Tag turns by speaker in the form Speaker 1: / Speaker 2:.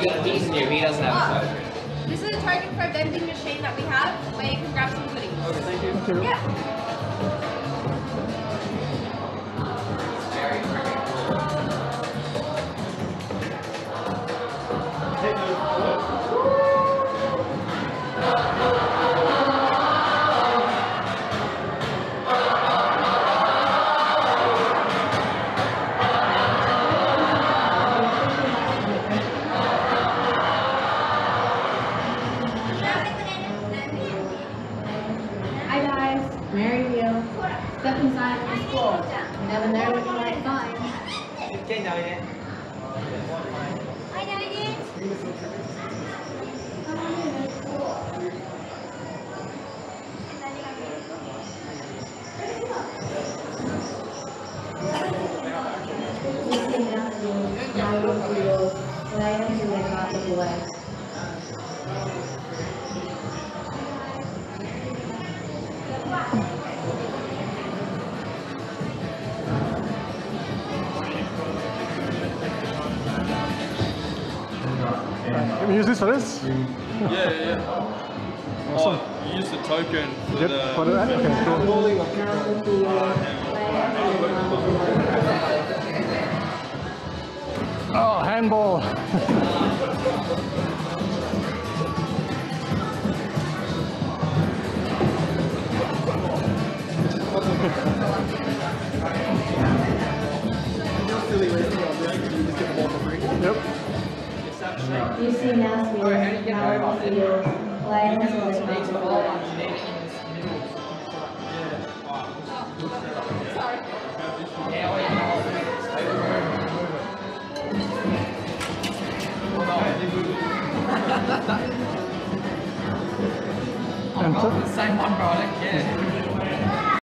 Speaker 1: he's new, he doesn't have a phone.
Speaker 2: This is a token for a vending machine that we have where you can grab some goodies.
Speaker 3: Okay, thank you. Thank you.
Speaker 2: Yeah.
Speaker 1: Very freaking
Speaker 4: Hi guys, Mary here. Step inside the school. You never know what you might find.
Speaker 3: Can we use this for this?
Speaker 5: Yeah.
Speaker 3: Awesome.
Speaker 5: Oh, you use the token for
Speaker 3: Yep,
Speaker 5: the...
Speaker 3: for that? Okay, cool. Oh, handball. Yep.
Speaker 4: You see now, we are now to your players or the
Speaker 1: the same one, bro, I don't care.